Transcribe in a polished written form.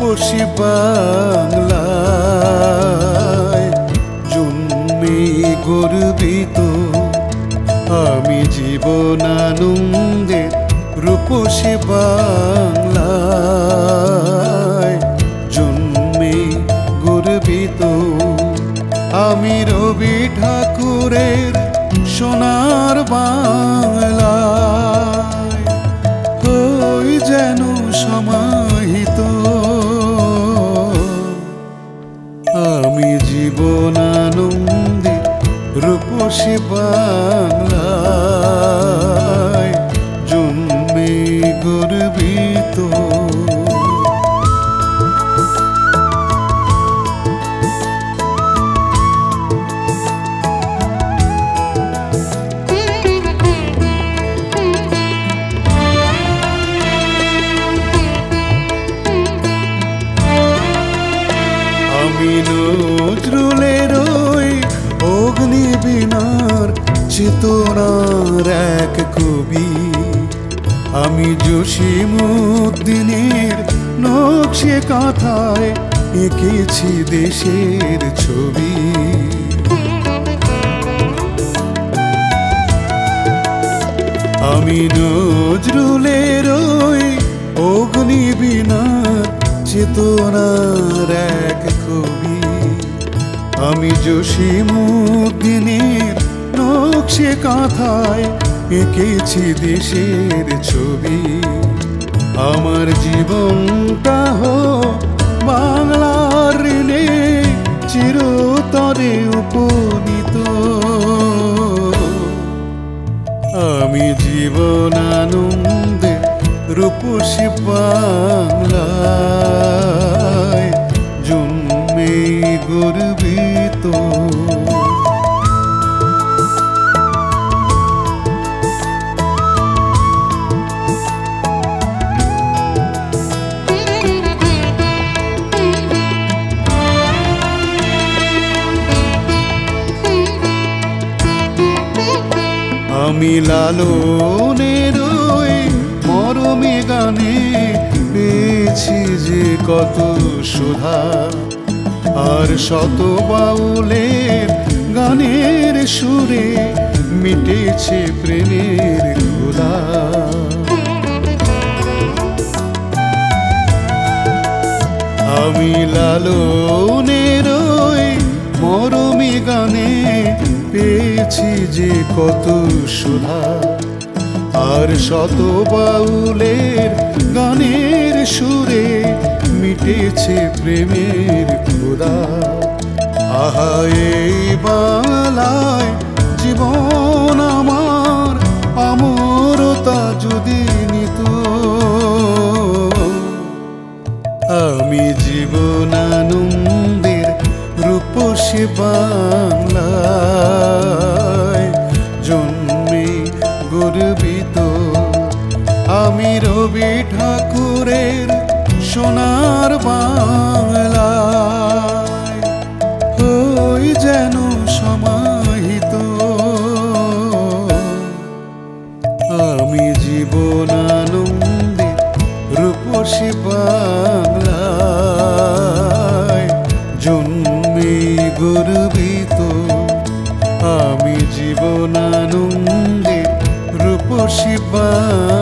রূপসী বাংলায় জন্মে গর্বিত আমি জীবনানন্দে রূপসী বাংলায় জন্মে গর্বিত আমি রবি ঠাকুরের সোনার বাংলায় হই যেন সমাহিত আমি জীবনানন্দে রূপসী বাংলায় জন্মে গর্বিত আমি নজরুলের ওই অগ্নিবীণার চেতনার এক কবি আমি জসীমউদ্দিনের নকশে কাঁথায় এঁকেছি দেশের ছবি আমি নজরুলের ওই অগ্নিবীণার চেতনার এক কবি আমি জসীমউদ্দিনের নকশে কাঁথায় এঁকেছি দেশের ছবি আমার জীবনটা হোক বাংলার ঋণে চিরতরে উপনীত আমি জীবনানন্দে রূপসী বাংলায় জন্মে গর্বিত আমি লালনের ওই মরমে গানে পেয়েছি যে কত সুধা আর শত বাউলের গানের সুরে মিটেছে প্রেমের ক্ষুধা আমি লালনের ওই মরমে গানে পেয়েছি যে কত সুধা আর শত বাউলের গানের সুরে মিটেছে প্রেমের ক্ষুধা আহা এই বাংলায় জীবন আমার অমরতা যদি নিত আমি জীবনানন্দের রূপসী বাংলায় জন্মে গর্বিত আমি রবি ঠাকুরের সোনার বাংলায় হই যেন সমাহিত আমি জীবনানন্দে রূপসী বাংলায় জন্মে গর্বিত আমি জীবনানন্দে রূপসী বাংলায়